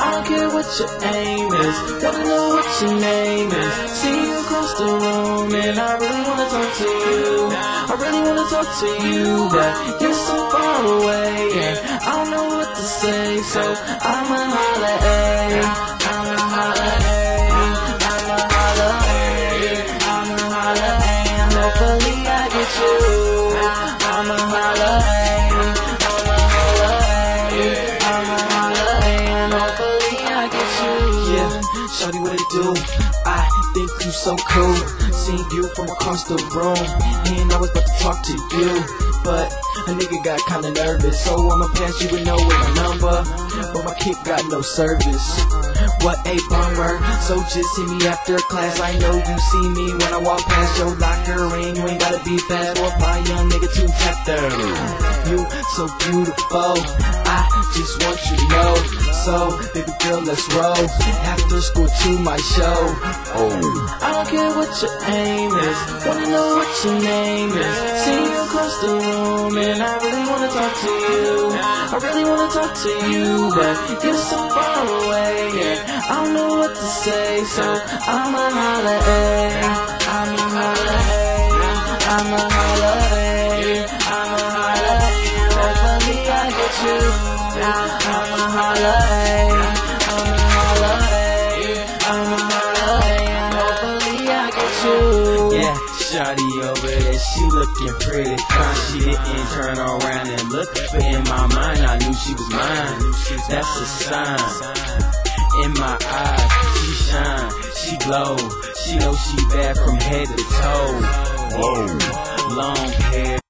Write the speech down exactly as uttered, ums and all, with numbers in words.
I don't care what your aim is, wanna know what your name is. See you across the room and I really wanna talk to you. I really wanna talk to you, but you're so far away and I don't know what to say, so I'ma holla, ayy, I'ma holla, ayy, I'ma holla, ayy, I'ma holla, ayy, and hopefully I get you. I'ma holla, ayy, I'ma holla, ayy, I'ma holla, ayy, and hopefully I get you. Yeah, shawty, what it do? I think you so cool. Seen you from across the room, and I was about to talk to you, but a nigga got kinda nervous, so I'ma pass you and know with my number, but my kick got no service. What a bummer, so just hit me after class. I know you see me when I walk past your locker ring. You ain't gotta be fast or fly, young nigga, to tap there. You so beautiful, I just want you to know. So, baby girl, let's roll after school to my show. Oh, I don't care what your aim is, wanna know what your name is. See you across the room and I really wanna talk to you. I really wanna talk to you, but you're so far away and I don't know what to say, so I'ma holla, ayy, I'ma holla, ayy, I'ma holla, ayy, I'ma holla, ayy, hopefully I get you. I'ma holla, ayy, I'ma holla, ayy, I'ma holla, ayy, and hopefully I get you. Yeah, shawty over there, she looking pretty fine. She didn't turn around and look, but in my mind I knew she was mine. That's a sign. In my eyes, she shine, she glow. She knows she bad from head to toe. Whoa, long hair.